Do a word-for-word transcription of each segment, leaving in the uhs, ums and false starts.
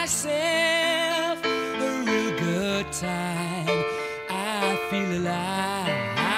myself a real good time. I feel alive,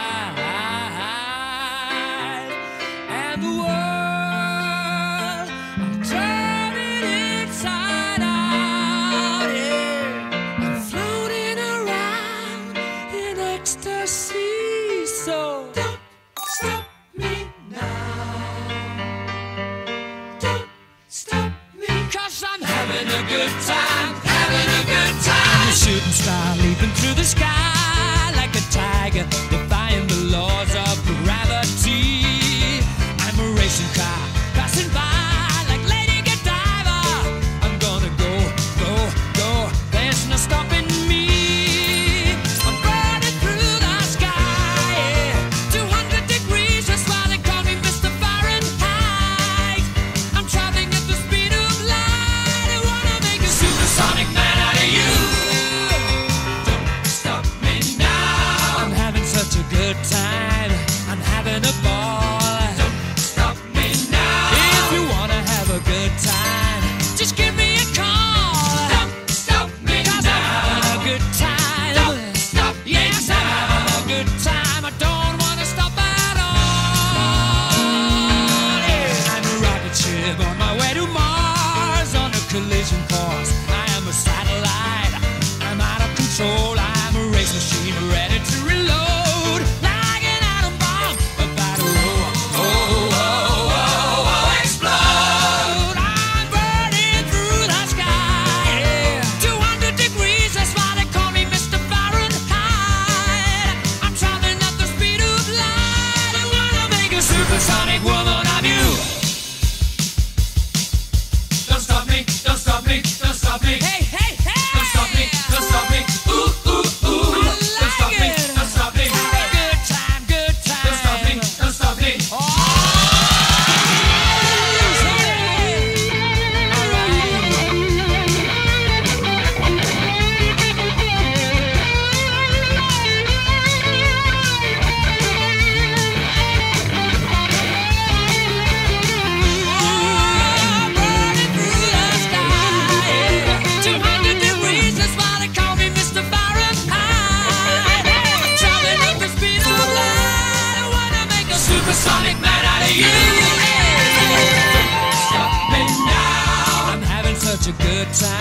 and the world, I'm turning inside out. Yeah, I'm floating around in ecstasy. So don't stop me now. Don't stop me, 'cause I'm having a good time, having a good time. I'm a shooting star leaping through the sky like a tiger, defying the laws of gravity. I'm a racing car passing by like Lady Godiva. I'm gonna go, go, go. There's no stopping me. I'm burning through the sky, yeah. two hundred degrees, that's why they call me Mister Fahrenheit. I'm traveling at the speed of light. I wanna make a supersonic man out of you. Don't stop me now. I'm having such a good time. I'm having a ball. Don't stop me now. If you wanna have a good time, just give me a call. Don't stop me now. 'Cause I'm having a good time. Don't stop me now. Yes, I'm having a good time. I don't wanna stop at all. Yeah. I'm a rocket ship on my way to Mars on a collision course. I am a satellite. I'm out of control. I'm a race machine ready to reload. Like an atom bomb about to roll. Oh, oh, oh, oh, explode. I'm burning through the sky. Yeah. two hundred degrees, that's why they call me Mister Fahrenheit. I'm traveling at the speed of light. I wanna make a supersonic woman of you. Don't stop me, don't stop me, don't stop me. Hey, hey, hey! Don't stop me, don't stop me. Ooh, ooh, ooh. Don't stop me, don't stop me. Have a good time, good time. Don't stop me, don't stop me. Oh! I'm burning through the sky. two hundred degrees, that's why they call me Mister Fahrenheit. I'm traveling at the speed of light. I wanna make a supersonic man out of you. Stop me now. I'm having such a good time.